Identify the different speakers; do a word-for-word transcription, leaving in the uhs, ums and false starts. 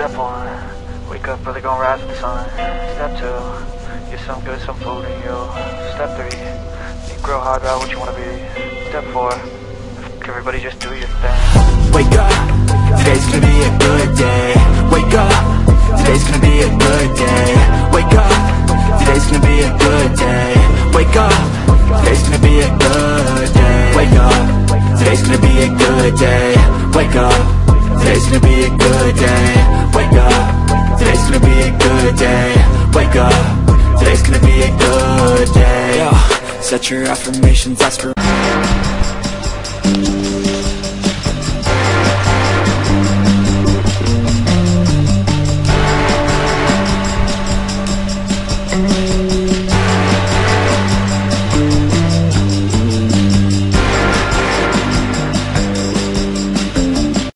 Speaker 1: Step one, wake up early, gonna rise with the sun. Step two, get some good, some food in you. Step three, think real hard about what you wanna be. Step four, everybody just do your thing.
Speaker 2: Wake up, today's gonna be a good day. Wake up, today's gonna be a good day. Wake up, today's gonna be a good day. Wake up, today's gonna be a good day. Wake up, today's gonna be a good day. Wake up, today's gonna be a good day. Wake up, today's gonna be a good day. Wake up, today's gonna be a good day. Yo, set your affirmations, ask for